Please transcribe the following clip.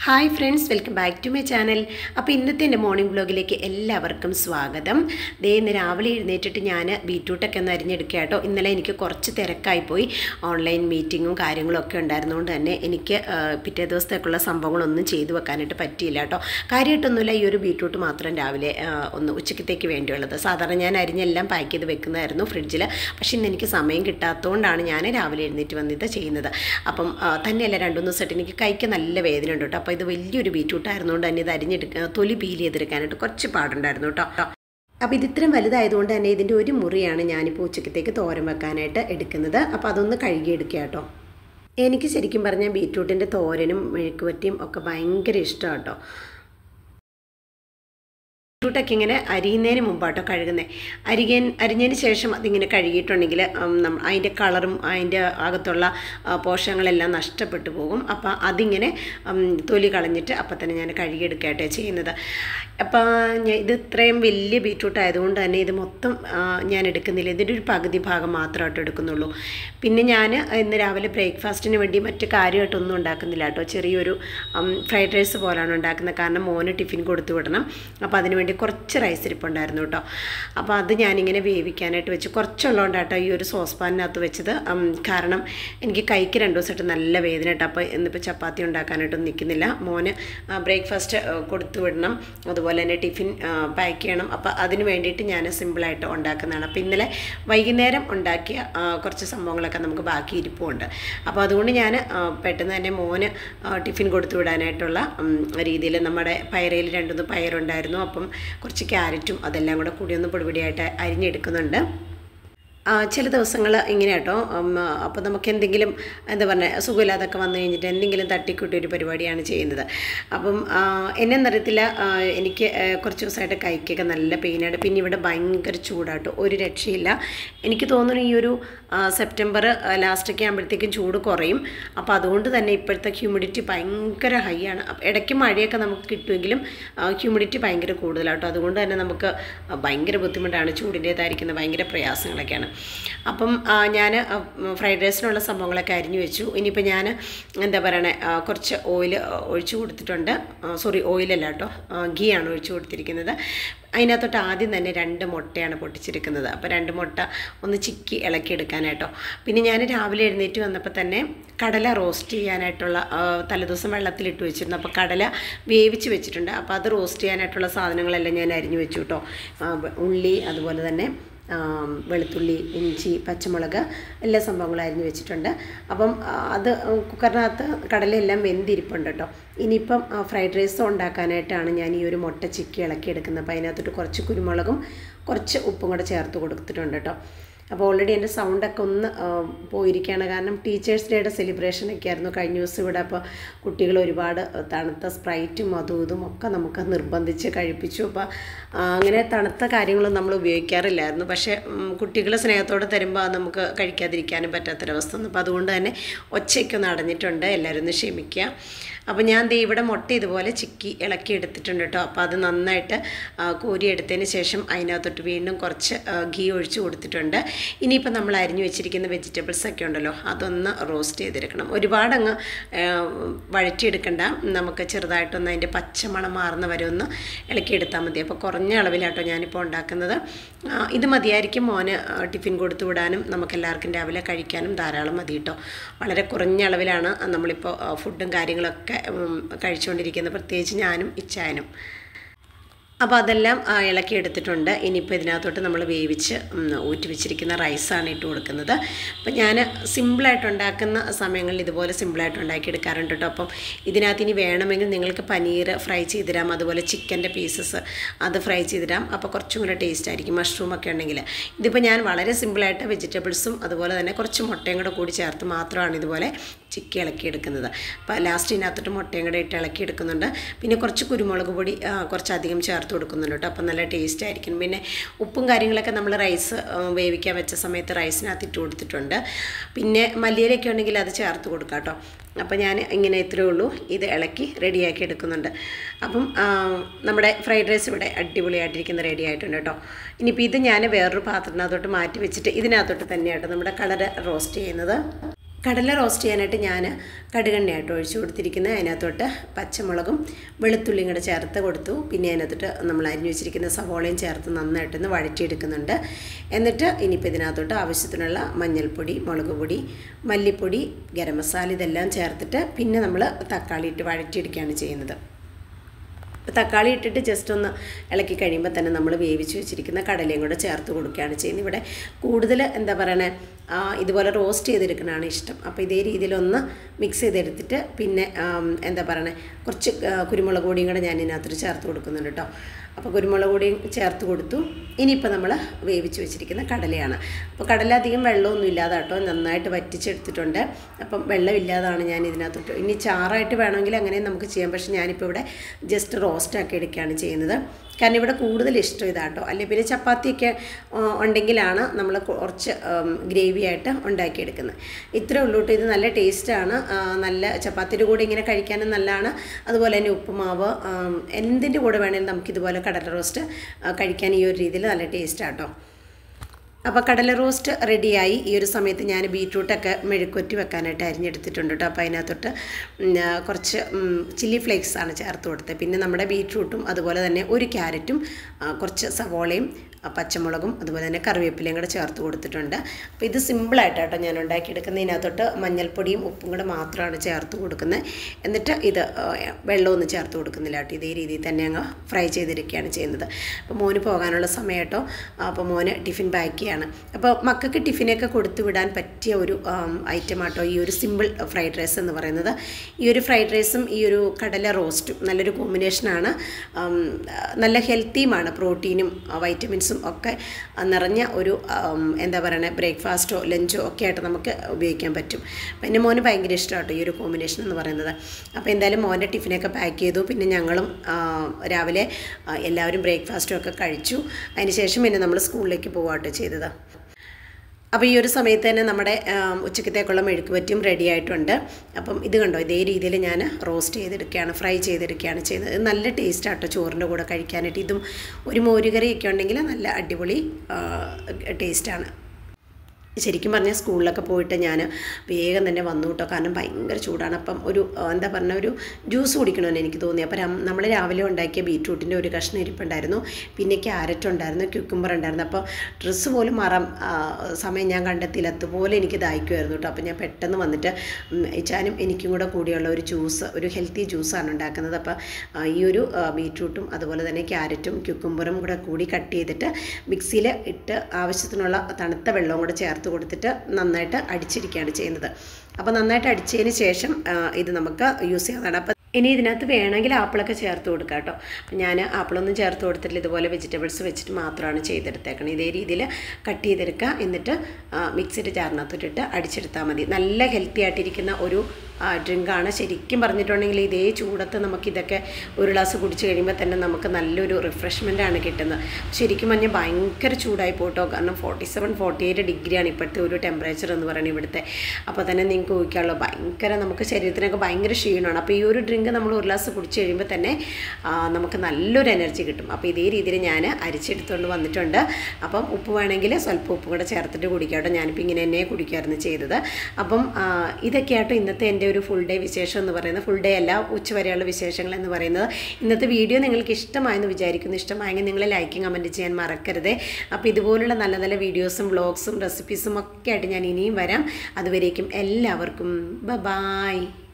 Hi friends, welcome back to my channel. അപ്പോൾ ഇന്നത്തെ എൻ്റെ മോർണിംഗ് വ്ലോഗിലേക്ക് എല്ലാവർക്കും സ്വാഗതം. ഇന്ന് രാവിലെ എഴുന്നേറ്റിട്ട് ഞാൻ ബീറ്റ്റൂട്ടൊക്കെ ഒന്ന് അരിഞ്ഞെടുക്കുക കേട്ടോ. ഇന്നലെ എനിക്ക് കുറച്ച് തിരക്കായിപ്പോയി. ഓൺലൈൻ മീറ്റിങ്ങും കാര്യങ്ങളൊക്കെ ഉണ്ടായിരുന്നുകൊണ്ട് തന്നെ എനിക്ക് പിറ്റേ ദിവസത്തേക്കുള്ള സംഭവങ്ങളൊന്നും ചെയ്തു വെക്കാനായിട്ട് പറ്റിയില്ല കേട്ടോ. കാര്യമായിട്ടൊന്നുമില്ല, ഈ ഒരു ബീറ്റ്റൂട്ട് മാത്രം രാവിലെ ഒന്ന് ഉച്ചക്കത്തേക്ക് വേണ്ടിയുള്ളത്. സാധാരണ ഞാൻ അരിഞ്ഞെല്ലാം പാക്ക് ചെയ്ത് വെക്കുന്നതായിരുന്നു ഫ്രിഡ്ജിൽ. പക്ഷേ ഇന്ന് എനിക്ക് സമയം കിട്ടാത്തതുകൊണ്ടാണ് ഞാൻ രാവിലെ എഴുന്നേറ്റ് വന്നിട്ട് ചെയ്യുന്നത്. അപ്പം തന്നെയല്ല, 2-3 ദിവസമായിട്ട് എനിക്ക് കൈക്ക് നല്ല വേദന ഉണ്ട് കേട്ടോ. അപ്പോൾ ഇത് വലിയൊരു ബീറ്റ്റൂട്ടായിരുന്നുകൊണ്ട് തന്നെ ഇത് അരിഞ്ഞെടുക്കുക, തൊലി പീൽ ചെയ്തെടുക്കാനായിട്ട് കുറച്ച് പാടുണ്ടായിരുന്നു കേട്ടോ. അപ്പോൾ ഇത് ഇത്രയും വലുതായതുകൊണ്ട് തന്നെ ഇതിൻ്റെ ഒരു മുറിയാണ് ഞാനിപ്പോൾ ഉച്ചക്കത്തേക്ക് തോരൻ വെക്കാനായിട്ട് എടുക്കുന്നത്. അപ്പോൾ അതൊന്ന് കഴുകിയെടുക്കുക കേട്ടോ. എനിക്ക് ശരിക്കും പറഞ്ഞാൽ ബീറ്റ്റൂട്ടിൻ്റെ തോരനും മെഴുക്കുവരട്ടിയും ഒക്കെ ഭയങ്കര ഇഷ്ടമാണ് കേട്ടോ. ബീറ്റ്റൂട്ടൊക്കെ ഇങ്ങനെ അരിയുന്നതിന് മുമ്പാട്ടോ കഴുകുന്നത്. അരിഞ്ഞതിന് ശേഷം അതിങ്ങനെ കഴുകിയിട്ടുണ്ടെങ്കിൽ അതിൻ്റെ കളറും അതിൻ്റെ അകത്തുള്ള പോഷകങ്ങളെല്ലാം നഷ്ടപ്പെട്ടു പോകും. അപ്പോൾ അതിങ്ങനെ തൊലി കളഞ്ഞിട്ട് അപ്പം തന്നെ ഞാൻ കഴുകിയെടുക്കുകയായിട്ടേ ചെയ്യുന്നത്. അപ്പോൾ ഇത് ഇത്രയും വലിയ ബീറ്റ്റൂട്ട് ആയതുകൊണ്ട് തന്നെ ഇത് മൊത്തം ഞാൻ എടുക്കുന്നില്ല. ഇതിൻ്റെ ഒരു പകുതി ഭാഗം മാത്രമായിട്ട് എടുക്കുന്നുള്ളൂ. പിന്നെ ഞാൻ ഇന്ന് രാവിലെ ബ്രേക്ക്ഫാസ്റ്റിന് വേണ്ടി മറ്റു കാര്യമായിട്ടൊന്നും ഉണ്ടാക്കുന്നില്ല കേട്ടോ. ചെറിയൊരു ഫ്രൈഡ് റൈസ് പോലാണ് ഉണ്ടാക്കുന്നത്. കാരണം മോന് ടിഫിൻ കൊടുത്തു വിടണം. അപ്പോൾ അതിനുവേണ്ടി കുറച്ച് റൈസ് ഇരിപ്പുണ്ടായിരുന്നു കേട്ടോ. അപ്പോൾ അത് ഞാനിങ്ങനെ വേവിക്കാനായിട്ട് വെച്ച് കുറച്ചുള്ളതുകൊണ്ടാട്ടോ ഈ ഒരു സോസ്പാനിനകത്ത് വെച്ചത്. കാരണം എനിക്ക് കൈക്ക് 2 ദിവസമായിട്ട് നല്ല വേദന കേട്ടോ. അപ്പോൾ ഇന്നിപ്പോൾ ചപ്പാത്തി ഉണ്ടാക്കാനായിട്ടൊന്നും നിൽക്കുന്നില്ല. മോന് ബ്രേക്ക്ഫാസ്റ്റ് കൊടുത്തു വിടണം, അതുപോലെ തന്നെ ടിഫിൻ പാക്ക് ചെയ്യണം. അപ്പോൾ അതിന് വേണ്ടിയിട്ട് ഞാൻ സിമ്പിളായിട്ട് ഉണ്ടാക്കുന്നതാണ്. അപ്പോൾ ഇന്നലെ വൈകുന്നേരം ഉണ്ടാക്കിയ കുറച്ച് സംഭവങ്ങളൊക്കെ നമുക്ക് ബാക്കി ഇരിപ്പുണ്ട്. അപ്പോൾ അതുകൊണ്ട് ഞാൻ പെട്ടെന്ന് തന്നെ മോന് ടിഫിൻ കൊടുത്തു വിടാനായിട്ടുള്ള രീതിയിൽ നമ്മുടെ പയറയിൽ 2-3 പയറുണ്ടായിരുന്നു. അപ്പം കുറച്ച് ക്യാരറ്റും അതെല്ലാം കൂടി ഒന്ന് പൊടിപൊടിയായിട്ട് അരിഞ്ഞെടുക്കുന്നുണ്ട്. ചില ദിവസങ്ങൾ ഇങ്ങനെ കേട്ടോ. അപ്പോൾ നമുക്ക് എന്തെങ്കിലും എന്താ പറയുക, സുഖമില്ലാതൊക്കെ വന്നു കഴിഞ്ഞിട്ട് എന്തെങ്കിലും തട്ടിക്കൂട്ടി ഒരു പരിപാടിയാണ് ചെയ്യുന്നത്. അപ്പം എന്നെന്നറിയത്തില്ല, എനിക്ക് കുറച്ച് ദിവസമായിട്ട് കൈക്കൊക്കെ നല്ല പെയിനാണ്. പിന്നെ ഇവിടെ ഭയങ്കര ചൂടാട്ടോ, ഒരു രക്ഷയില്ല. എനിക്ക് തോന്നുന്നു ഈ ഒരു സെപ്റ്റംബർ ലാസ്റ്റൊക്കെ ആകുമ്പോഴത്തേക്കും ചൂട് കുറയും. അപ്പോൾ അതുകൊണ്ട് തന്നെ ഇപ്പോഴത്തെ ഹ്യൂമിഡിറ്റി ഭയങ്കര ഹൈ ആണ്. ഇടയ്ക്ക് മഴയൊക്കെ നമുക്ക് കിട്ടുമെങ്കിലും ഹ്യൂമിഡിറ്റി ഭയങ്കര കൂടുതലാട്ടോ. അതുകൊണ്ട് തന്നെ നമുക്ക് ഭയങ്കര ബുദ്ധിമുട്ടാണ്, ചൂടിൻ്റേതായിരിക്കുന്ന ഭയങ്കര പ്രയാസങ്ങളൊക്കെയാണ്. അപ്പം ഞാൻ ഫ്രൈഡ് റൈസിനുള്ള സംഭവങ്ങളൊക്കെ അരിഞ്ഞു വെച്ചു. ഇനിയിപ്പോൾ ഞാൻ എന്താ പറയണേ, കുറച്ച് ഓയിൽ ഒഴിച്ചു കൊടുത്തിട്ടുണ്ട്. ഓയിലല്ല കേട്ടോ, ഗീ ആണ് ഒഴിച്ചു കൊടുത്തിരിക്കുന്നത്. അതിനകത്തോട്ട് ആദ്യം തന്നെ 2 മുട്ടയാണ് പൊട്ടിച്ചെടുക്കുന്നത്. അപ്പോൾ 2 മുട്ട ഒന്ന് ചിക്കി ഇളക്കിയെടുക്കാനായിട്ടോ. പിന്നെ ഞാൻ രാവിലെ എഴുന്നേറ്റ് വന്നപ്പോൾ തന്നെ കടല റോസ്റ്റ് ചെയ്യാനായിട്ടുള്ള തലേദിവസം വെള്ളത്തിലിട്ട് വെച്ചിരുന്നു. അപ്പോൾ കടല വേവിച്ച് വെച്ചിട്ടുണ്ട്. അപ്പോൾ അത് റോസ്റ്റ് ചെയ്യാനായിട്ടുള്ള സാധനങ്ങളെല്ലാം ഞാൻ അരിഞ്ഞു വെച്ചു കേട്ടോ. ഉള്ളി, അതുപോലെ തന്നെ വെളുത്തുള്ളി, ഇഞ്ചി, പച്ചമുളക്, എല്ലാ സംഭവങ്ങളും അരിഞ്ഞു വെച്ചിട്ടുണ്ട്. അപ്പം അത് കുക്കറിനകത്ത് കടലയെല്ലാം വെന്തിരിപ്പുണ്ട് കേട്ടോ. ഇനിയിപ്പം ഫ്രൈഡ് റൈസ് ഉണ്ടാക്കാനായിട്ടാണ് ഞാൻ ഈ ഒരു മുട്ട ചിക്കി ഇളക്കിയെടുക്കുന്നത്. അപ്പോൾ അതിനകത്തോട്ട് കുറച്ച് കുരുമുളകും കുറച്ച് ഉപ്പും കൂടെ ചേർത്ത് കൊടുത്തിട്ടുണ്ട് കേട്ടോ. അപ്പോൾ ഓൾറെഡി എൻ്റെ സൗണ്ടൊക്കെ ഒന്ന് പോയിരിക്കുകയാണ്. കാരണം ടീച്ചേഴ്സ് ഡേയുടെ സെലിബ്രേഷനൊക്കെ ആയിരുന്നു കഴിഞ്ഞ ദിവസം ഇവിടെ. അപ്പോൾ കുട്ടികൾ ഒരുപാട് തണുത്ത സ്പ്രൈറ്റും അതും ഇതും ഒക്കെ നമുക്ക് നിർബന്ധിച്ച് കഴിപ്പിച്ചു. അപ്പോൾ അങ്ങനെ തണുത്ത കാര്യങ്ങളൊന്നും നമ്മൾ ഉപയോഗിക്കാറില്ലായിരുന്നു. പക്ഷേ കുട്ടികളെ സ്നേഹത്തോടെ തരുമ്പോൾ നമുക്ക് കഴിക്കാതിരിക്കാനും പറ്റാത്തൊരവസ്ഥ വന്നു. അപ്പോൾ അതുകൊണ്ട് തന്നെ ഒച്ചയ്ക്കൊന്ന് അടഞ്ഞിട്ടുണ്ട്, എല്ലാവരും ഒന്ന് ക്ഷമിക്കുക. അപ്പോൾ ഞാൻ ഇവിടെ മുട്ട ഇതുപോലെ ചിക്കി ഇളക്കി എടുത്തിട്ടുണ്ട് കേട്ടോ. അപ്പോൾ അത് നന്നായിട്ട് കോരിയെടുത്തതിന് ശേഷം അതിനകത്തോട്ട് വീണ്ടും കുറച്ച് ഗീ ഒഴിച്ച് കൊടുത്തിട്ടുണ്ട്. ഇനിയിപ്പോൾ നമ്മൾ അരിഞ്ഞു വെച്ചിരിക്കുന്ന വെജിറ്റബിൾസൊക്കെ ഉണ്ടല്ലോ, അതൊന്ന് റോസ്റ്റ് ചെയ്തെടുക്കണം. ഒരുപാടങ്ങ് വഴറ്റിയെടുക്കണ്ട, നമുക്ക് ചെറുതായിട്ടൊന്ന് അതിൻ്റെ പച്ചമണം മാറുന്ന വരെ ഒന്ന് ഇളക്കിയെടുത്താൽ മതി. അപ്പോൾ കുറഞ്ഞ അളവിലാട്ടോ ഞാനിപ്പോൾ ഉണ്ടാക്കുന്നത്. ഇത് മതിയായിരിക്കും മോന് ടിഫിൻ കൊടുത്തു വിടാനും നമുക്കെല്ലാവർക്കും രാവിലെ കഴിക്കാനും ധാരാളം മതി കേട്ടോ. വളരെ കുറഞ്ഞ അളവിലാണ് നമ്മളിപ്പോൾ ഫുഡും കാര്യങ്ങളൊക്കെ കഴിച്ചുകൊണ്ടിരിക്കുന്നത്, പ്രത്യേകിച്ച് ഞാനും ഇച്ചായനും. അപ്പോൾ അതെല്ലാം ഇളക്കി എടുത്തിട്ടുണ്ട്. ഇനിയിപ്പോൾ ഇതിനകത്തോട്ട് നമ്മൾ വേവിച്ച് ഊറ്റി വെച്ചിരിക്കുന്ന റൈസാണ് ഇട്ട് കൊടുക്കുന്നത്. അപ്പം ഞാൻ സിമ്പിളായിട്ട് ഉണ്ടാക്കുന്ന സമയങ്ങളിൽ ഇതുപോലെ സിമ്പിളായിട്ട് ഉണ്ടാക്കിയെടുക്കാറുണ്ട് കേട്ടോ. അപ്പം ഇതിനകത്ത് ഇനി വേണമെങ്കിൽ നിങ്ങൾക്ക് പനീർ ഫ്രൈ ചെയ്തിടാം, അതുപോലെ ചിക്കൻ്റെ പീസസ് അത് ഫ്രൈ ചെയ്തിടാം. അപ്പോൾ കുറച്ചും കൂടെ ടേസ്റ്റ് ആയിരിക്കും, മഷ്റൂമൊക്കെ ഉണ്ടെങ്കിൽ. ഇതിപ്പോൾ ഞാൻ വളരെ സിമ്പിളായിട്ട് വെജിറ്റബിൾസും അതുപോലെ തന്നെ കുറച്ച് മുട്ടയും കൂടി ചേർത്ത് മാത്രമാണ് ഇതുപോലെ ചിക്കി ഇളക്കിയെടുക്കുന്നത്. അപ്പോൾ ലാസ്റ്റ് ഇതിനകത്തോട്ട് മുട്ടയും കൂടെ ഇട്ട് ഇളക്കിയെടുക്കുന്നുണ്ട്. പിന്നെ കുറച്ച് കുരുമുളക് പൊടി കുറച്ചധികം ചേർത്ത് കൊടുക്കുന്നുണ്ട് കേട്ടോ. അപ്പം നല്ല ടേസ്റ്റ് ആയിരിക്കും. പിന്നെ ഉപ്പും കാര്യങ്ങളൊക്കെ നമ്മൾ റൈസ് വേവിക്കാൻ വെച്ച സമയത്ത് റൈസിനകത്ത് ഇട്ട് കൊടുത്തിട്ടുണ്ട്. പിന്നെ മല്ലിയിലൊക്കെ ഉണ്ടെങ്കിൽ അത് ചേർത്ത് കൊടുക്കാം കേട്ടോ. അപ്പോൾ ഞാൻ ഇങ്ങനെ ഇത്രയേ ഉള്ളൂ, ഇത് ഇളക്കി റെഡിയാക്കി എടുക്കുന്നുണ്ട്. അപ്പം നമ്മുടെ ഫ്രൈഡ് റൈസ് ഇവിടെ അടിപൊളിയായിട്ടിരിക്കുന്ന റെഡി ആയിട്ടുണ്ട് കേട്ടോ. ഇനിയിപ്പോൾ ഇത് ഞാൻ വേറൊരു പാത്രത്തിനകത്തോട്ട് മാറ്റി വെച്ചിട്ട് ഇതിനകത്തോട്ട് തന്നെയാട്ടോ നമ്മുടെ കടല റോസ്റ്റ് ചെയ്യുന്നത്. കടല റോസ്റ്റ് ചെയ്യാനായിട്ട് ഞാൻ കടുകെണ്ണയായിട്ട് ഒഴിച്ചു കൊടുത്തിരിക്കുന്നത്. അതിനകത്തോട്ട് പച്ചമുളകും വെളുത്തുള്ളിയും കൂടെ ചേർത്ത് കൊടുത്തു. പിന്നെ അതിനകത്തോട്ട് നമ്മൾ അരിഞ്ഞു വെച്ചിരിക്കുന്ന സവോളയും ചേർത്ത് നന്നായിട്ടൊന്ന് വഴറ്റിയെടുക്കുന്നുണ്ട്. എന്നിട്ട് ഇനിയിപ്പോൾ ഇതിനകത്തോട്ട് ആവശ്യത്തിനുള്ള മഞ്ഞൾപ്പൊടി, മുളക് പൊടി, മല്ലിപ്പൊടി, ഗരം മസാല ഇതെല്ലാം ചേർത്തിട്ട് പിന്നെ നമ്മൾ തക്കാളി ഇട്ട് വഴറ്റിയെടുക്കുകയാണ് ചെയ്യുന്നത്. തക്കാളി ഇട്ടിട്ട് ജസ്റ്റ് ഒന്ന് ഇളക്കി കഴിയുമ്പോൾ തന്നെ നമ്മൾ വേവിച്ച് വെച്ചിരിക്കുന്ന കടലയും കൂടെ ചേർത്ത് കൊടുക്കുകയാണ് ചെയ്യുന്നത്. ഇവിടെ കൂടുതൽ എന്താ പറയണേ, ഇതുപോലെ റോസ്റ്റ് ചെയ്തെടുക്കുന്നതാണ് ഇഷ്ടം. അപ്പോൾ ഇതേ രീതിയിലൊന്ന് മിക്സ് ചെയ്തെടുത്തിട്ട് പിന്നെ എന്താ പറയണേ, കുറച്ച് കുരുമുളക് പൊടിയും കൂടെ ഞാൻ ഇതിനകത്ത് ചേർത്ത് കൊടുക്കുന്നുണ്ട് കേട്ടോ. അപ്പോൾ കുരുമുളക് പൊടിയും ചേർത്ത് കൊടുത്തു. ഇനിയിപ്പോൾ നമ്മൾ വേവിച്ച് വെച്ചിരിക്കുന്ന കടലയാണ്. അപ്പോൾ കടല അധികം വെള്ളമൊന്നും ഇല്ലാതെ കേട്ടോ, നന്നായിട്ട് വറ്റിച്ചെടുത്തിട്ടുണ്ട്. അപ്പം വെള്ളമില്ലാതാണ് ഞാൻ ഇതിനകത്തോട്ട്. ഇനി ചാറായിട്ട് വേണമെങ്കിൽ അങ്ങനെ നമുക്ക് ചെയ്യാം. പക്ഷേ ഞാനിപ്പോൾ ഇവിടെ ജസ്റ്റ് റോസ്റ്റാക്കി എടുക്കുകയാണ് ചെയ്യുന്നത്. കാരണം ഇവിടെ കൂടുതൽ ഇഷ്ടം ഇതാട്ടോ. അല്ലെങ്കിൽ പിന്നെ ചപ്പാത്തിയൊക്കെ ഉണ്ടെങ്കിലാണ് നമ്മൾ കുറച്ച് ഗ്രേവി ആയിട്ട് ഉണ്ടാക്കിയെടുക്കുന്നത്. ഇത്രേ ഉള്ളൂ കേട്ടോ. ഇത് നല്ല ടേസ്റ്റാണ്. നല്ല ചപ്പാത്തിയുടെ കൂടെ ഇങ്ങനെ കഴിക്കാനും നല്ലതാണ്. അതുപോലെ തന്നെ ഉപ്പുമാവ് എന്തിൻ്റെ കൂടെ വേണമെങ്കിലും നമുക്കിതുപോലെ കടല റോസ്റ്റ് കഴിക്കാൻ ഈ ഒരു രീതിയിൽ നല്ല ടേസ്റ്റാട്ടോ. അപ്പോൾ കടല റോസ്റ്റ് റെഡിയായി. ഈ ഒരു സമയത്ത് ഞാൻ ബീറ്റ്റൂട്ടൊക്കെ മെഴുക്കുവറ്റി വെക്കാനായിട്ട് അരിഞ്ഞെടുത്തിട്ടുണ്ട് കേട്ടോ. അപ്പോൾ അതിനകത്തോട്ട് കുറച്ച് ചില്ലി ഫ്ലേക്സാണ് ചേർത്ത് കൊടുത്തത്. പിന്നെ നമ്മുടെ ബീറ്റ്റൂട്ടും അതുപോലെ തന്നെ ഒരു ക്യാരറ്റും കുറച്ച് സവോളയും പച്ചമുളകും അതുപോലെ തന്നെ കറിവേപ്പിലയും കൂടെ ചേർത്ത് കൊടുത്തിട്ടുണ്ട്. അപ്പോൾ ഇത് സിമ്പിളായിട്ടാട്ടോ ഞാൻ ഉണ്ടാക്കിയെടുക്കുന്നത്. ഇതിനകത്തോട്ട് മഞ്ഞൾപ്പൊടിയും ഉപ്പും കൂടെ മാത്രമാണ് ചേർത്ത് കൊടുക്കുന്നത്. എന്നിട്ട് ഇത് വെള്ളമൊന്നും ചേർത്ത് കൊടുക്കുന്നില്ല കേട്ടോ. ഇതേ രീതിയിൽ തന്നെ അങ്ങ് ഫ്രൈ ചെയ്തെടുക്കുകയാണ് ചെയ്യുന്നത്. അപ്പോൾ മോന് പോകാനുള്ള സമയം കേട്ടോ. അപ്പോൾ മോന് ടിഫിൻ പാക്ക് ചെയ്യാണ്. അപ്പോൾ മക്കൾക്ക് ടിഫിനൊക്കെ കൊടുത്തു വിടാൻ പറ്റിയ ഒരു ഐറ്റം ആട്ടോ ഈ ഒരു സിമ്പിൾ ഫ്രൈഡ് റൈസ് എന്ന് പറയുന്നത്. ഈ ഒരു ഫ്രൈഡ് റൈസും ഈ ഒരു കടല റോസ്റ്റും നല്ലൊരു കോമ്പിനേഷനാണ്. നല്ല ഹെൽത്തിയുമാണ്. പ്രോട്ടീനും വൈറ്റമിൻസും ഒക്കെ നിറഞ്ഞ ഒരു എന്താ പറയുക, ബ്രേക്ക്ഫാസ്റ്റോ ലഞ്ചോ ഒക്കെ ആയിട്ട് നമുക്ക് ഉപയോഗിക്കാൻ പറ്റും. അപ്പം എൻ്റെ മോന് ഭയങ്കര ഇഷ്ടമാട്ടോ ഈ ഒരു കോമ്പിനേഷൻ എന്ന് പറയുന്നത്. അപ്പോൾ എന്തായാലും മോൻ്റെ ടിഫിനൊക്കെ പാക്ക് ചെയ്തു. പിന്നെ ഞങ്ങളും രാവിലെ എല്ലാവരും ബ്രേക്ക്ഫാസ്റ്റും ഒക്കെ കഴിച്ചു. അതിന് ശേഷം പിന്നെ നമ്മൾ സ്കൂളിലേക്ക് പോവുകയാട്ടോ ചെയ്തത്. അപ്പോൾ ഈ ഒരു സമയത്ത് തന്നെ നമ്മുടെ ഉച്ചക്കത്തേക്കുള്ള മെഴുക്കുവറ്റിയും റെഡി ആയിട്ടുണ്ട്. അപ്പം ഇത് കണ്ടോ, ഇതേ രീതിയിൽ ഞാൻ റോസ്റ്റ് ചെയ്തെടുക്കുകയാണ്, ഫ്രൈ ചെയ്തെടുക്കുകയാണ് ചെയ്യുന്നത്. നല്ല ടേസ്റ്റാട്ടോ ചോറിൻ്റെ കൂടെ കഴിക്കാനായിട്ട്. ഇതും ഒരു മോരുകറിയൊക്കെ ഉണ്ടെങ്കിൽ നല്ല അടിപൊളി ടേസ്റ്റാണ്. ശരിക്കും പറഞ്ഞാൽ സ്കൂളിലൊക്കെ പോയിട്ട് ഞാൻ വേഗം തന്നെ വന്നു കേട്ടോ. കാരണം ഭയങ്കര ചൂടാണ്. അപ്പം ഒരു എന്താ പറഞ്ഞ ഒരു ജ്യൂസ് കുടിക്കണമെന്ന് എനിക്ക് തോന്നി. അപ്പം നമ്മൾ രാവിലെ ഉണ്ടാക്കിയ ബീറ്റ്റൂട്ടിൻ്റെ ഒരു കഷ്ണം ഇരിപ്പുണ്ടായിരുന്നു. പിന്നെ ക്യാരറ്റ് ഉണ്ടായിരുന്നു, ക്യൂക്കുംബർ ഉണ്ടായിരുന്നു. അപ്പോൾ ഡ്രസ്സ് പോലും മാറാൻ സമയം ഞാൻ കണ്ടെത്തിയില്ല. അതുപോലെ എനിക്ക് ദാഹിക്കുമായിരുന്നു കേട്ടോ. അപ്പോൾ ഞാൻ പെട്ടെന്ന് വന്നിട്ട് ഇച്ചാനും എനിക്കും കൂടെ കൂടിയുള്ള ഒരു ജ്യൂസ്, ഒരു ഹെൽത്തി ജ്യൂസാണ് ഉണ്ടാക്കുന്നത്. അപ്പോൾ ഈ ഒരു ബീറ്റ്റൂട്ടും അതുപോലെ തന്നെ ക്യാരറ്റും ക്യൂക്കുംബറും കൂടി കട്ട് ചെയ്തിട്ട് മിക്സിയിൽ ഇട്ട് ആവശ്യത്തിനുള്ള തണുത്ത വെള്ളവും കൂടെ ചേർത്ത് കൊടുത്തിട്ട് നന്നായിട്ട് അടിച്ചിരിക്കുകയാണ് ചെയ്യുന്നത്. അപ്പോൾ നന്നായിട്ട് അടിച്ചതിന് ശേഷം ഇത് നമുക്ക് യൂസ് ചെയ്യാവുന്നതാണ്. അപ്പോൾ ഇനി ഇതിനകത്ത് വേണമെങ്കിൽ ആപ്പിളൊക്കെ ചേർത്ത് കൊടുക്കാം കേട്ടോ. അപ്പം ഞാൻ ആപ്പിളൊന്നും ചേർത്ത് കൊടുത്തിട്ടില്ല. ഇതുപോലെ വെജിറ്റബിൾസ് വെച്ചിട്ട് മാത്രമാണ് ചെയ്തെടുത്തേക്കണം. ഇതേ രീതിയിൽ കട്ട് ചെയ്തെടുക്കുക. എന്നിട്ട് മിക്സിയുടെ ജാറിനകത്തോട്ടിട്ട് അടിച്ചെടുത്താൽ മതി. നല്ല ഹെൽത്തി ആയിട്ടിരിക്കുന്ന ഒരു ഡ്രിങ്കാണ്. ശരിക്കും പറഞ്ഞിട്ടുണ്ടെങ്കിൽ ഇതേ ചൂടത്ത് നമുക്കിതൊക്കെ ഒരു ഗ്ലാസ് കുടിച്ച് കഴിയുമ്പോൾ തന്നെ നമുക്ക് നല്ലൊരു റിഫ്രഷ്മെൻറ്റാണ് കിട്ടുന്നത്. ശരിക്കും പറഞ്ഞാൽ ഭയങ്കര ചൂടായി പോട്ടോ. കാരണം 47-48 ഡിഗ്രിയാണ് ഇപ്പോഴത്തെ ഒരു ടെമ്പറേച്ചർ എന്ന് പറയുന്നത് ഇവിടുത്തെ. അപ്പോൾ തന്നെ നിങ്ങൾക്ക് ഊഹിക്കാമല്ലോ, ഭയങ്കര നമുക്ക് ശരീരത്തിനൊക്കെ ഭയങ്കര ക്ഷീണമാണ്. അപ്പോൾ ഈ ഒരു ഡ്രിങ്ക് നമ്മൾ ഒരു ഗ്ലാസ് കുടിച്ച് കഴിയുമ്പോൾ തന്നെ നമുക്ക് നല്ലൊരു എനർജി കിട്ടും. അപ്പോൾ ഇതേ രീതിയിൽ ഞാൻ അരിച്ചെടുത്തുകൊണ്ട് വന്നിട്ടുണ്ട്. അപ്പം ഉപ്പ് വേണമെങ്കിൽ സ്വല്പം ഉപ്പ് കൂടെ ചേർത്തിട്ട് കുടിക്കാട്ടോ. ഞാനിപ്പോൾ ഇങ്ങനെ തന്നെ കുടിക്കായിരുന്നു ചെയ്തത്. അപ്പം ഇതൊക്കെയാട്ടോ ഇന്നത്തെ എൻ്റെ ഒരു ഫുൾ ഡേ വിശേഷം എന്ന് പറയുന്നത്. ഫുൾ ഡേ അല്ല, ഉച്ചവരെയുള്ള വിശേഷങ്ങൾ എന്ന് പറയുന്നത്. ഇന്നത്തെ വീഡിയോ നിങ്ങൾക്ക് ഇഷ്ടമായെന്ന് വിചാരിക്കുന്നു. ഇഷ്ടമായെങ്കിൽ നിങ്ങൾ ലൈക്കും കമൻറ്റ് ചെയ്യാൻ മറക്കരുത്. അപ്പോൾ ഇതുപോലുള്ള നല്ല നല്ല വീഡിയോസും വ്ളോഗ്സും റെസിപ്പീസും ഒക്കെ ആയിട്ട് ഞാൻ ഇനിയും വരാം. അതുവരേക്കും എല്ലാവർക്കും ബൈ.